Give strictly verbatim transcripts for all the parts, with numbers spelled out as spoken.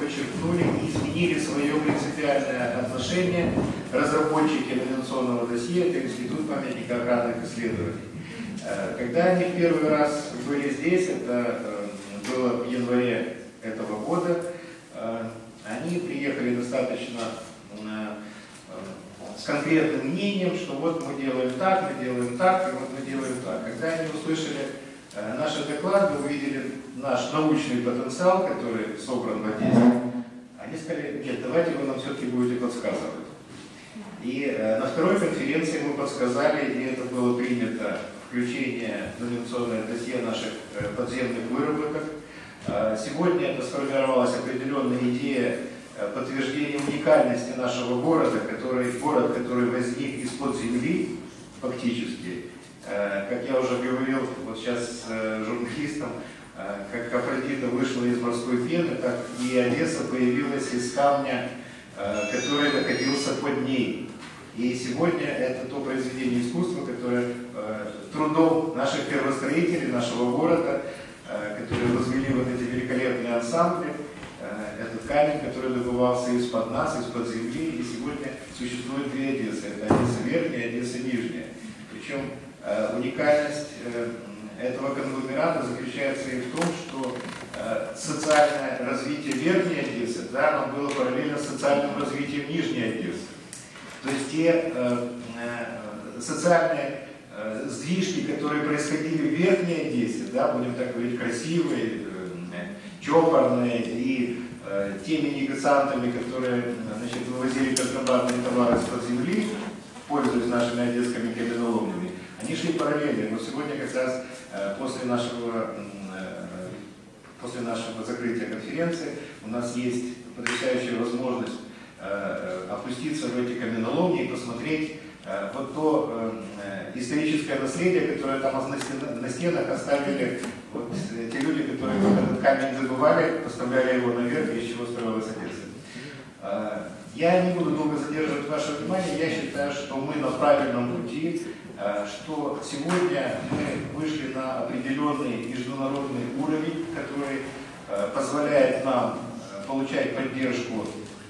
подчеркнули и изменили свое принципиальное отношение разработчики номинационного досье, это Институт памятника охранных исследований. Когда они в первый раз были здесь, это было в январе этого года, они приехали достаточно с конкретным мнением, что вот мы делаем так, мы делаем так, и вот мы делаем так. Когда они услышали наши доклады, увидели наш научный потенциал, который собран в Одессе, они сказали: нет, давайте вы нам все-таки будете подсказывать. И на второй конференции мы подсказали, и это было принято, включение в номинационное досье наших подземных выработок. Сегодня это сформировалась определенная идея подтверждения уникальности нашего города, который, город, который возник из-под земли, фактически. Как я уже говорил вот сейчас журналистам, как Афродита вышла из морской пены, так и Одесса появилась из камня, который находился под ней. И сегодня это то произведение искусства, которое трудом наших первостроителей, нашего города, которые возвели вот эти великолепные ансамбли, этот камень, который добывался из-под нас, из-под земли, и сегодня существует две Одессы. Это Одесса Верхняя и Одесса Нижняя. Причем уникальность этого конгломерата заключается и в том, что социальное развитие Верхней Одессы, да, оно было параллельно с социальным развитием Нижней Одессы. То есть те э, э, социальные э, сдвижки, которые происходили в Верхней Одессе, да, будем так говорить, красивые, э, чопорные, и э, теми негациантами, которые, значит, вывозили контрабандные товары из-под земли, пользуясь нашими одесскими каменоломнями, они шли параллельно. Но сегодня как раз э, после нашего, э, после нашего закрытия конференции у нас есть потрясающая возможность опуститься в эти каменоломни и посмотреть э, вот то э, историческое наследие, которое там на стенах, на стенах оставили вот, те люди, которые этот камень добывали, поставляли его наверх, и из чего строилась Одесса. Э, я не буду долго задерживать ваше внимание, я считаю, что мы на правильном пути, э, что сегодня мы вышли на определенный международный уровень, который э, позволяет нам э, получать поддержку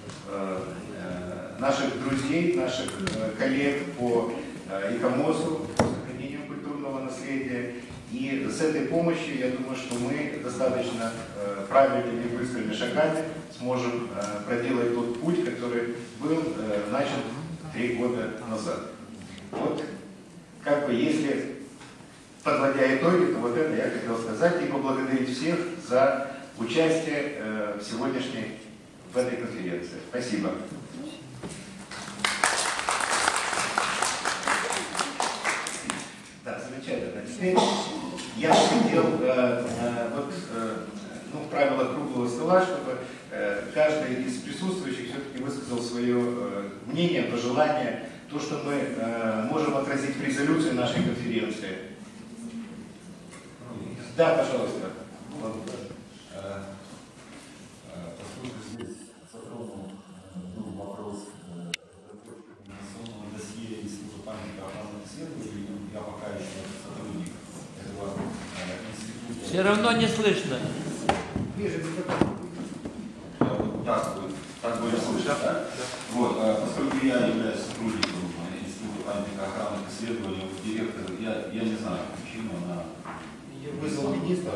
наших друзей, наших коллег по ИКОМОСу, по сохранению культурного наследия. И с этой помощью, я думаю, что мы достаточно правильными и быстрыми шагами сможем проделать тот путь, который был начат три года назад. Вот, как бы, если, подводя итоги, то вот это я хотел сказать и поблагодарить всех за участие в сегодняшней в этой конференции. Спасибо. Да, замечательно. Теперь я хотел э, э, вот, э, ну, в правилах круглого стола, чтобы э, каждый из присутствующих все-таки высказал свое э, мнение, пожелание, то, что мы э, можем отразить в резолюции нашей конференции. Да, пожалуйста. Все равно не слышно. Так будет, так будет слышно, да? Вот, поскольку я являюсь сотрудником Института памятника охранных исследований, директор, я, я не знаю причину, она вызвал министра.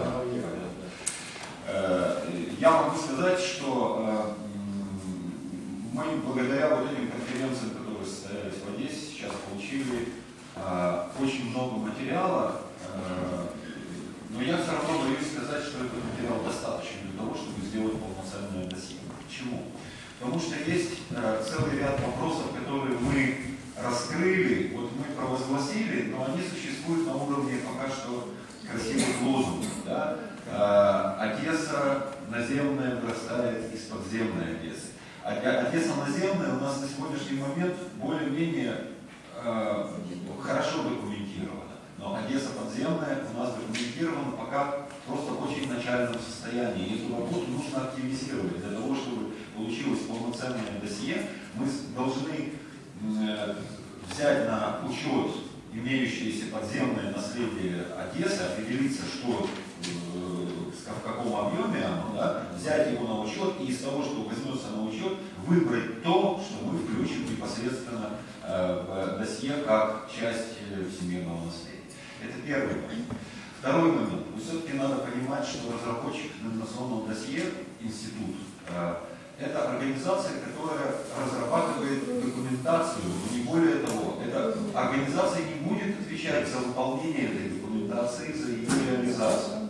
Я могу сказать, что мы благодаря вот этим конференциям, которые состоялись в Одессе, сейчас получили очень много материала. Но я все равно боюсь сказать, что этот материал достаточно для того, чтобы сделать полноценное досье. Почему? Потому что есть э, целый ряд вопросов, которые мы раскрыли, вот мы провозгласили, но они существуют на уровне пока что красивых лозунгов. Да? Э, Одесса наземная вырастает из подземной Одессы. Одесса наземная у нас на сегодняшний момент более-менее э, хорошо документирована. Но Одесса подземная у нас документирована пока просто в очень начальном состоянии. И эту работу нужно активизировать. Для того, чтобы получилось полноценное досье, мы должны э, взять на учет имеющееся подземное наследие Одессы, определиться, что э, в каком объеме оно, да, взять его на учет и из того, что возьмется на учет, выбрать то, что мы включим непосредственно в досье как часть всемирного наследия. Это первый момент. Второй момент. Все-таки надо понимать, что разработчик информационного досье, институт, это организация, которая разрабатывает документацию, но не более того. Эта организация не будет отвечать за выполнение этой документации, за ее реализацию.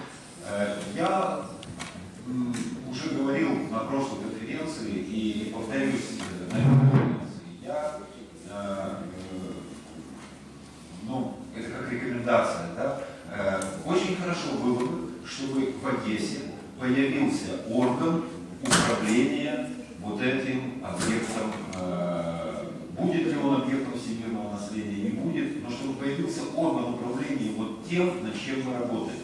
Я уже говорил на прошлой конференции и повторюсь на этой конференции. Я, ну, это как рекомендация, да? Очень хорошо было бы, чтобы в Одессе появился орган управления вот этим объектом, будет ли он объектом всемирного наследия, не будет, но чтобы появился орган управления вот тем, над чем мы работаем.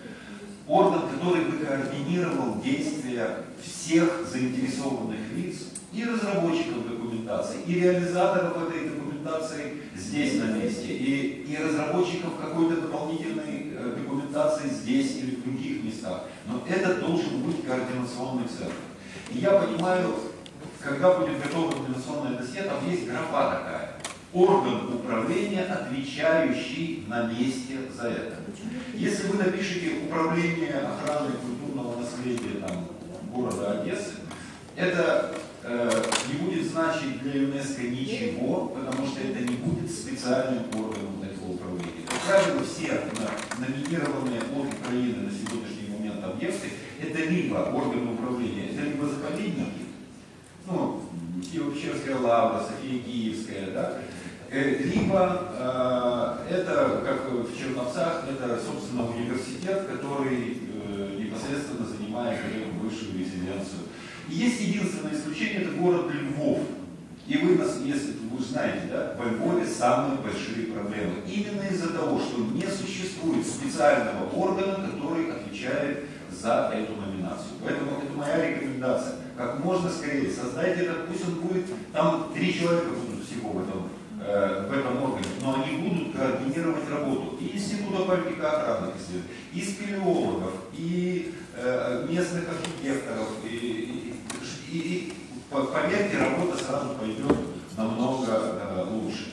Орган, который бы координировал действия всех заинтересованных лиц, и разработчиков документации, и реализаторов этой документации здесь на месте, и, и разработчиков какой-то дополнительной документации здесь или в других местах. Но это должен быть координационный центр. И я понимаю, когда будет готово координационное досье, там есть графа такая. Орган управления, отвечающий на месте за это. Если вы напишете управление охраны культурного наследия там, города Одессы, это э, не будет значить для ЮНЕСКО ничего, потому что это не будет специальным органом этого управления. Как правило, все номинированные от Украины на сегодняшний момент объекты, это либо органы управления, это либо заповедники, ну, Киево-Печерская лавра, София Киевская, да, либо э, это, как в Черновцах, это, собственно, университет, который э, непосредственно занимает высшую резиденцию. И есть единственное исключение, это город Львов. И вы, если вы знаете, да, во Львове самые большие проблемы. Именно из-за того, что не существует специального органа, который отвечает за эту номинацию. Поэтому это моя рекомендация. Как можно скорее создайте это, пусть он будет, там три человека будут всего в этом, э, в этом органе, но они будут координировать работу и Института политико-охранных исследований, и спелеологов, и э, местных архитекторов, и, и, и поверьте, работа сразу пойдет намного э, лучше.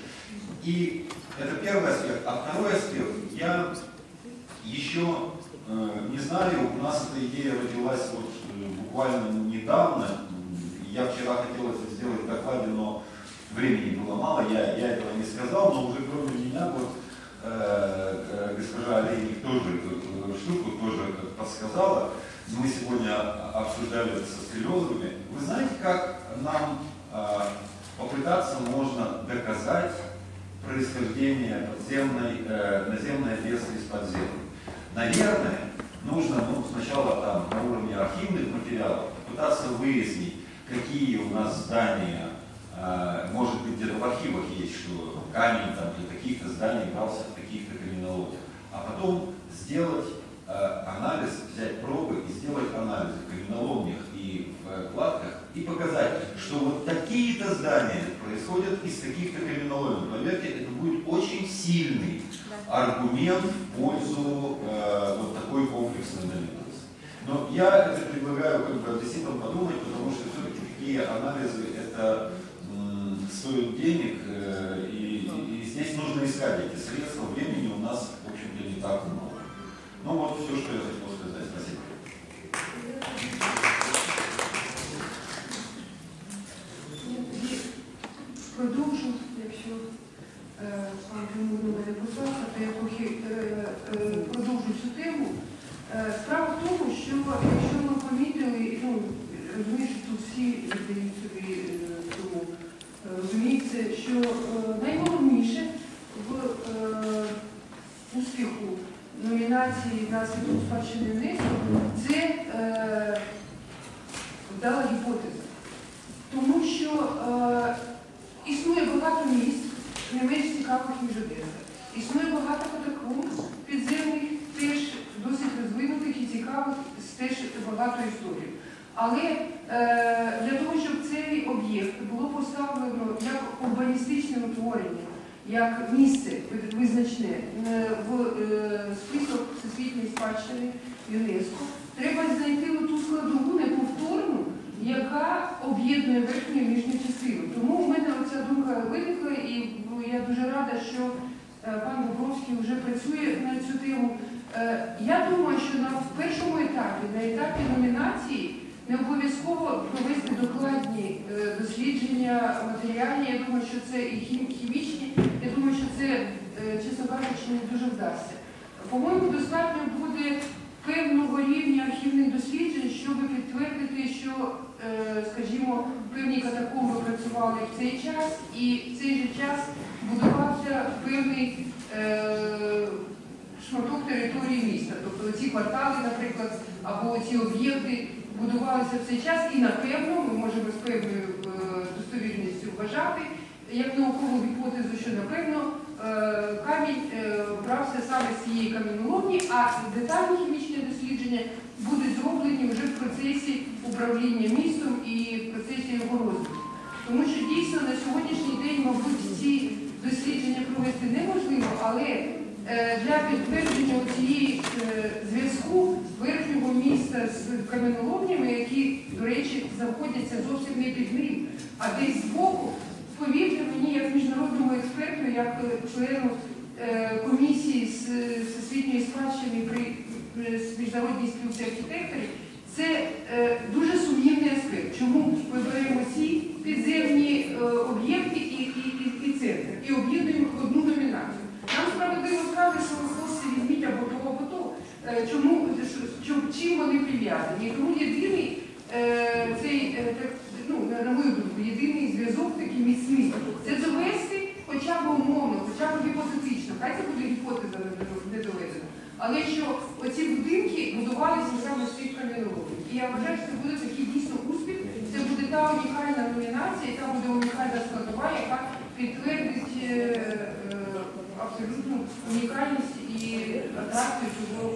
И это первый аспект. А второй аспект, я еще э, не знаю, у нас эта идея родилась вот буквально недавно. Я вчера хотел это сделать в докладе, но времени было мало, я, я этого не сказал, но уже кроме меня вот э, э, госпожа Олейник тоже эту штуку тоже подсказала. Мы сегодня обсуждали это со спелеологами. Вы знаете, как нам э, попытаться можно доказать происхождение подземной, э, наземной Одессы из подземной? Наверное, нужно ну, сначала там, на уровне архивных материалов пытаться выяснить, какие у нас здания, э, может быть, где-то в архивах есть, что камень там, для каких-то зданий брался в каких-то каменоломнях, а потом сделать э, анализ, взять пробы и сделать анализы в каменоломнях и в кладках и показать, что вот такие-то здания происходят из каких-то каменоломен. Поверьте, это будет очень сильный аргумент в пользу э, вот такой комплексной номинации. Но я это предлагаю как бы одесситам подумать, потому что все-таки такие анализы это м, стоят денег, э, и, и здесь нужно искать эти средства. Времени у нас, в общем-то, не так много. Ну вот все, что я хотел сказать. Спасибо. Продовжу, якщо пан Кремль мене послався, то я трохи продовжу цю тему. Справа в тому, що якщо ми помітили, ну, розумію, що тут всі дають собі тому розуміється, що найголовніше в успіху номінації наслідок спадщини ЮНЕСКО це вдала гіпотеза. Тому що існує багато місць, не менш цікавих, ніж Одеса. Існує багато катакомб підземних, теж досить розвинутих і цікавих, теж багато історій. Але е, для того, щоб цей об'єкт було поставлено як урбаністичне утворення, як місце визначне в список всесвітньої спадщини ЮНЕСКО, треба знайти ту складову неповторну, яка об'єднує верхню і нижню частину. Тому у мене оця думка виникла, і я дуже рада, що пан Бобровський вже працює на цю тему. Я думаю, що на першому етапі, на етапі номінації, не обов'язково провести докладні дослідження матеріалів. Я думаю, що це і хімічні. Я думаю, що це, чесно кажучи, не дуже вдасться. По-моєму, достатньо буде певного рівня архівних досліджень, щоб підтвердити, що, скажімо, певні катакомби працювали в цей час, і в цей же час будувався певний шматок території міста. Тобто ці квартали, наприклад, або ці об'єкти будувалися в цей час, і, напевно, ми можемо з певною достовірністю вважати, як наукову гіпотезу, що, напевно, камінь брався саме з цієї каміноломні, а детальні хімічні дослідження будуть зроблені вже в процесі управління містом і в процесі його розвитку. Тому що дійсно на сьогоднішній день, мабуть, ці дослідження провести неможливо, але для підтвердження цієї зв'язку верхнього міста з каменоломнями, які, до речі, знаходяться зовсім не під ним, а десь збоку, повірте мені, як міжнародному експерту, як члену комісії з всесвітньої спадщини при міжнародній спілці архітекторів, це дуже сумнівний аспект. Чому ми беремо ці підземні об'єкти і, і, і, і центр, і об'єднуємо їх в одну номінацію? Нам справедливо скажуть, що хлопці візьміть або то, або то. Чому, чим вони прив'язані? Тому єдиний цей, ну, на мою думку, єдиний зв'язок такий міцний – це довести хоча б умовно, хоча б гіпотетично, хай це буде гіпотеза не доведена, але що оці будинки будувалися саме з цих кам'яноломів. І я вважаю, що це буде такий дійсно успіх, це буде та унікальна номінація, яка буде унікальна складова, яка підтвердить абсолютно уникальность и аттракцию чужого.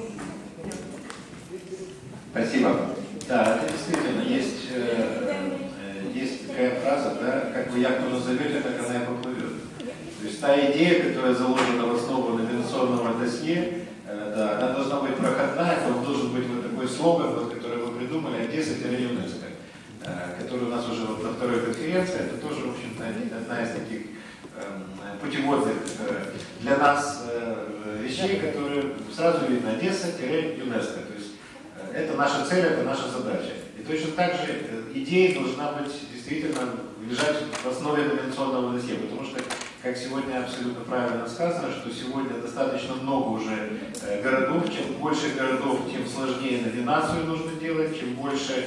Спасибо. Да, это действительно есть, э, есть такая фраза, да, как вы яхту назовете, так она и поплывет. То есть та идея, которая заложена в основу номинационного досье, э, да, она должна быть проходная, там должен быть вот такой слоган, вот, который вы придумали, Одесса-ЮНЕСКО, э, который у нас уже вот на второй конференции, это тоже, в общем-то, одна из таких путеводных для нас вещей, которые сразу видно Одесса-ЮНЕСКО. То есть это наша цель, это наша задача. И точно так же идея должна быть действительно лежать в основе номинационного досье, потому что, как сегодня абсолютно правильно сказано, что сегодня достаточно много уже городов, чем больше городов, тем сложнее номинацию нужно делать, чем больше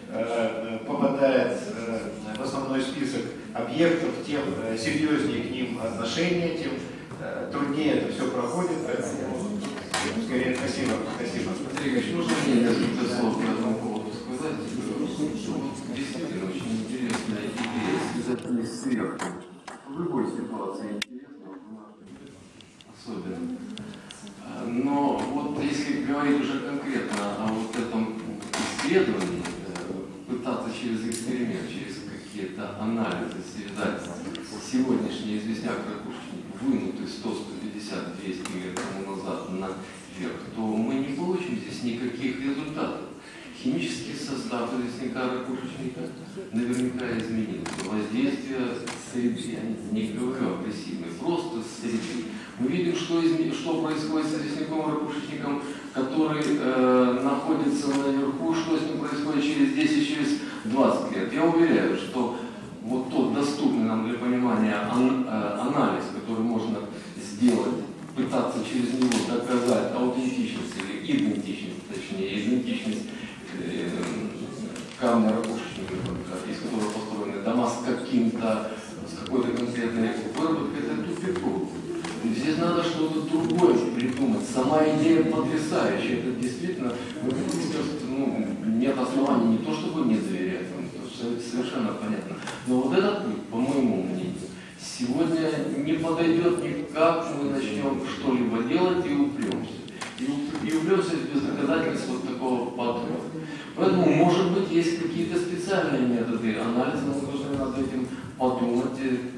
попадает в основной список объектов, тем серьезнее к ним отношение, тем труднее это все проходит. Поэтому, скорее, спасибо. Спасибо. Андрей Ильич, можно мне несколько слов по этому поводу сказать? Действительно, очень интересная идея связать сверху. В любой ситуации интересно, особенно. Но вот если говорить уже конкретно о вот этом исследовании, пытаться через эксперимент, через какие-то анализы связать сегодняшний известняк-ракушечник, вынутый сто сто пятьдесят двести лет тому назад наверх, то мы не получим здесь никаких результатов. Химический состав известняка-ракушечника наверняка изменился. Воздействие среды, я не говорю агрессивное, просто среды. Мы видим, что, изме... что происходит с известняком-ракушечником, который э, находится наверху, что с ним происходит через десять, через двадцать лет. Я уверяю, что вот тот доступный нам для понимания ан, э, анализ, который можно сделать, пытаться через него доказать аутентичность или идентичность, точнее, идентичность э, камня ракушечника, из которого построены дома с каким-то, с какой-то конкретной выработкой, это тупиковый. Здесь надо что-то другое придумать. Сама идея потрясающая. Это действительно, ну, нет оснований не то, чтобы не доверять, это совершенно понятно. Но вот этот путь, по моему мнению, сегодня не подойдет никак, мы начнем что-либо делать и упремся. И, и упремся без доказательств вот такого подхода. Поэтому, может быть, есть какие-то специальные методы анализа, мы должны над этим подумать, как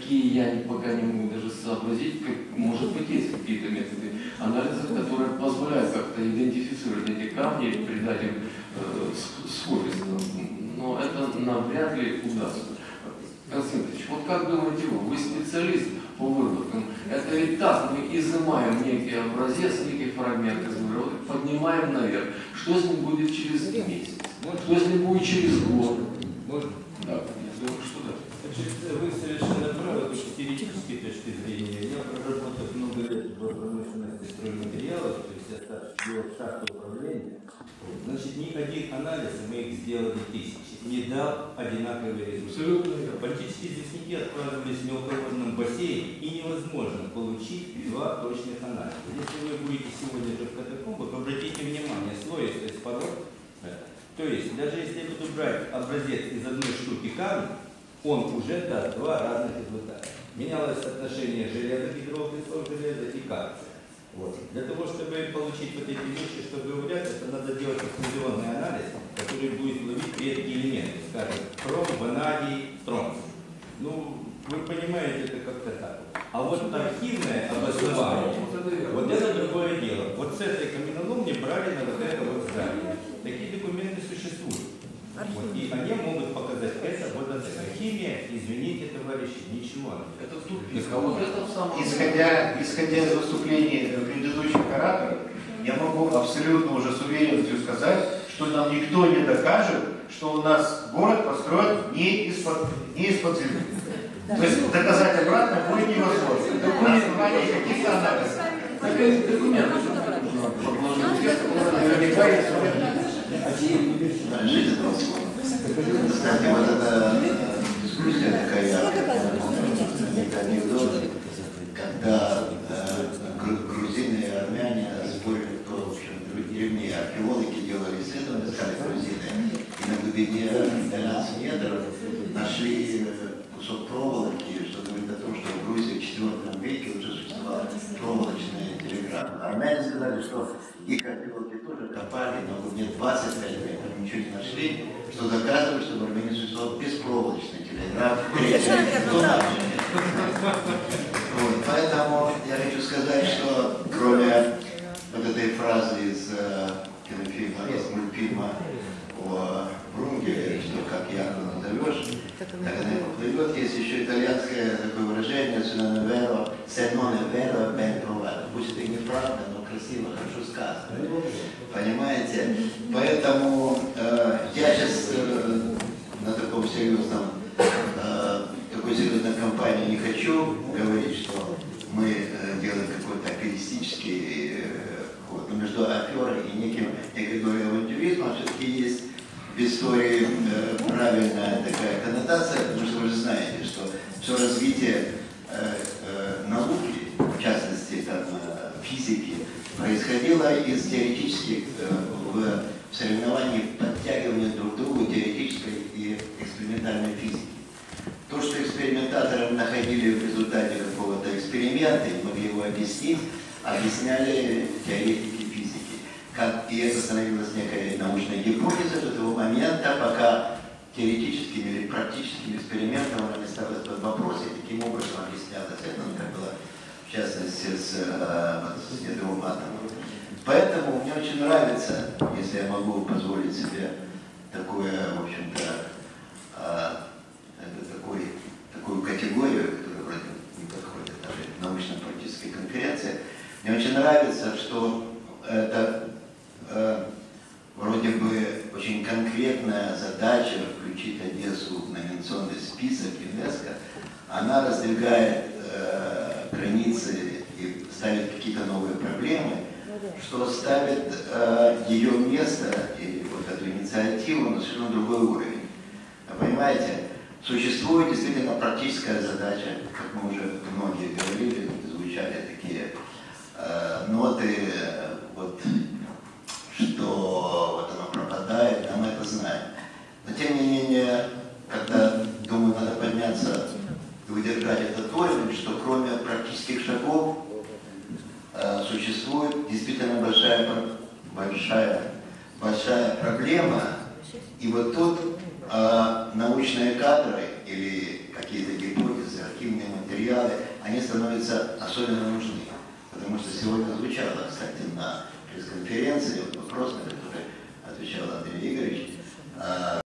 какие я пока не могу даже сообразить, как, может быть, есть какие-то методы анализа, которые позволяют как-то идентифицировать эти камни и придать им э, схожесть. Но это навряд ли удастся. Константин Ильич, вот как думаете вы, вы специалист по выработкам, это ведь так, мы изымаем некий образец, некий фрагмент из выработок, поднимаем наверх. Что с ним будет через месяц? Что с ним будет через год? Можно? Да, я думаю, что да. Значит, вы совершенно правы, с теоретической точки зрения. Я проработал много лет в промышленности стройматериалов, то есть я делал шахту управления. Значит, ни один анализ, мы их сделали тысячи, не дал одинаковый результат. Практически известняки откладывались в мелководном бассейне, и невозможно получить два точных анализа. Если вы будете сегодня же в катакомбах, обратите внимание, слоистость пород. То есть, даже если я буду брать образец из одной штуки камня, он уже даст два разных результата. Менялось соотношение железа, гидрокислого железа и кальция. Вот. Для того, чтобы получить вот эти вещи, чтобы углять, это надо делать эксклюзионный анализ, который будет ловить редкие элементы, скажем, хром, ванадий, стронций. Ну, вы понимаете, это как-то так. А вот архивное обоснование, вот это другое дело. Вот с этой каменоломни брали на вот это вот здание. Такие документы существуют. Вот, и они могут показать это, вот это. Химия, извините, товарищи, ничего. Это тупик. А вот это в самом... Исходя, исходя из выступлений предыдущих ораторов, я могу абсолютно уже с уверенностью сказать, что нам никто не докажет, что у нас город построен не из-под не из-под земли. То есть доказать обратно будет невозможно. На основании каких-то анализов. Документы. Наверняка есть. Кстати, вот эта дискуссия такая, анекдот, когда э, грузины и армяне спорили, кто, в общем, древнее. Археологи делали исследования, искали грузины, и на глубине двенадцати метров нашли кусок проволоки, что говорит о том, что в Грузии в четвёртом веке уже существовала проволочная телеграфа. Армяне сказали, что их археологи тоже копали на глубине двадцати пяти метров, ничего не нашли, что доказывает, что в Армении существовал беспроволочный телеграф. Вот, поэтому я хочу сказать, что кроме вот этой фразы из э, кинофильма, из мультфильма о Брунгеле, что как ярко назовешь, так она и поплывет, есть еще итальянское такое выражение «se non è vero, ben trovato». Пусть это и неправда, но красиво, хорошо сказано. Понимаете? Поэтому э, я сейчас э, на таком серьезном, э, такой серьезной кампании не хочу говорить, что мы э, делаем какой-то аферистический э, ход. Но между аферой и неким, некой долей авантюризма все-таки есть в истории э, правильная такая коннотация, потому что вы же знаете, что все развитие э, э, науки, в частности там, э, физики, происходило из теоретических э, в соревновании подтягивания друг к другу теоретической и экспериментальной физики. То, что экспериментаторы находили в результате какого-то эксперимента и могли его объяснить, объясняли теоретики физики. Как, и это становилось некой научной гипотезой до того момента, пока теоретическими или практическими экспериментами она не ставилась под вопрос, и таким образом объяснялось это, ну, как было в частности с, с ядровым атомом. Поэтому мне очень нравится, если я могу позволить себе такое, в общем-то, такой, такую категорию, которая вроде не подходит даже научно-практической конференции, мне очень нравится, что это э, вроде бы очень конкретная задача включить Одессу в номинационный список ЮНЕСКО. Она раздвигает э, границы и ставит какие-то новые проблемы, что ставит э, ее место и вот эту инициативу на совершенно другой уровень. Вы понимаете, существует действительно практическая задача, как мы уже многие говорили, звучали такие э, ноты, э, вот, что вот оно пропадает, а мы это знаем. Но тем не менее, когда, думаю, надо подняться и удержать этот уровень, что кроме практических шагов э, существует действительно большая, большая, большая проблема. И вот тут э, научные кадры или какие-то гипотезы, архивные материалы, они становятся особенно нужны. Потому что сегодня звучало, кстати, на пресс-конференции вот вопрос, на который отвечал Андрей Игоревич,